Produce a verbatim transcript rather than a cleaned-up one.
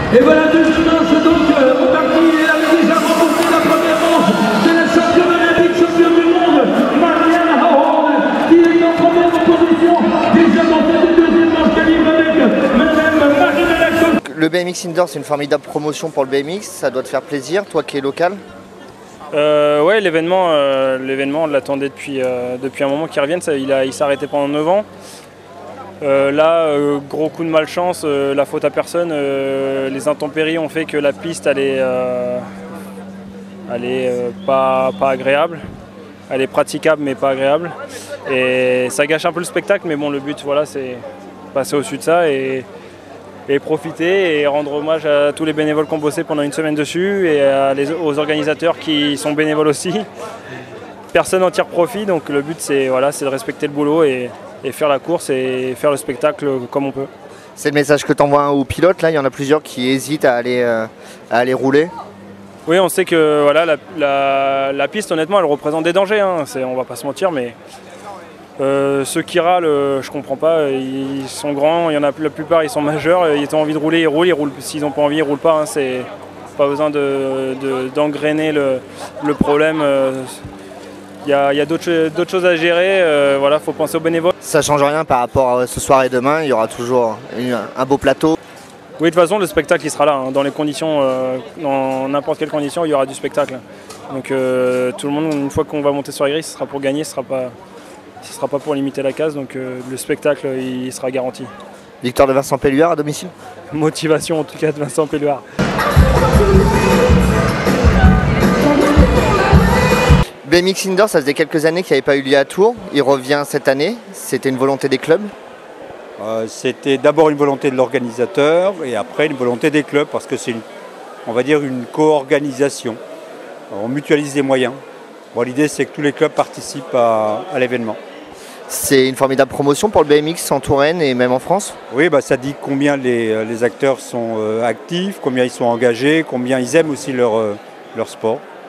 Et voilà deuxième manche donc euh, au parti, elle avait déjà remporté la première manche. C'est la championne olympique, championne du monde, Marianne Howard, qui est en première position. Déjà dans cette deuxième manche qu'elle livre avec Madame Marie-Mélanie. Le B M X Indoor, c'est une formidable promotion pour le B M X, ça doit te faire plaisir, toi qui es local. Euh, ouais, l'événement, euh, l'événement, on l'attendait depuis, euh, depuis un moment qu'il revienne. Ça, il a, il s'est arrêté pendant neuf ans. Euh, là, euh, gros coup de malchance, euh, la faute à personne. Euh, les intempéries ont fait que la piste, elle est, euh, elle est euh, pas, pas agréable. Elle est praticable, mais pas agréable. Et ça gâche un peu le spectacle, mais bon, le but, voilà, c'est passer au-dessus de ça et et profiter et rendre hommage à tous les bénévoles qui ont bossé pendant une semaine dessus et à les, aux organisateurs qui sont bénévoles aussi. Personne n'en tire profit, donc le but c'est voilà, c'est de respecter le boulot et, et faire la course et faire le spectacle comme on peut. C'est le message que tu envoies aux pilotes, là il y en a plusieurs qui hésitent à aller, euh, à aller rouler. Oui, on sait que voilà, la, la, la piste honnêtement elle représente des dangers, hein. On va pas se mentir, mais Euh, ceux qui râlent, euh, je comprends pas, ils sont grands, il y en a la plupart ils sont majeurs, ils ont envie de rouler, ils roulent, ils roulent. S'ils n'ont pas envie, ils roulent pas, hein. C'est pas besoin de, de, d'engrainer le, le problème. Il euh, y a, y a d'autres, d'autres choses à gérer, euh, voilà, faut penser aux bénévoles. Ça change rien par rapport à ce soir et demain, il y aura toujours une, un beau plateau. Oui, de toute façon, le spectacle il sera là, hein. Dans les conditions, euh, dans n'importe quelle condition, il y aura du spectacle. Donc euh, tout le monde, une fois qu'on va monter sur les grilles, ce sera pour gagner, ce sera pas... Ce ne sera pas pour limiter la case, donc euh, le spectacle il sera garanti. Victoire de Vincent Pelluard à domicile. Motivation en tout cas de Vincent Pelluard. B M X Indoor, ça faisait quelques années qu'il n'y avait pas eu lieu à Tours. Il revient cette année. C'était une volonté des clubs. euh, C'était d'abord une volonté de l'organisateur et après une volonté des clubs parce que c'est, une, on va dire, une co-organisation. On mutualise les moyens. Bon, l'idée c'est que tous les clubs participent à, à l'événement. C'est une formidable promotion pour le B M X en Touraine et même en France. Oui, bah, ça dit combien les, les acteurs sont euh, actifs, combien ils sont engagés, combien ils aiment aussi leur, euh, leur sport.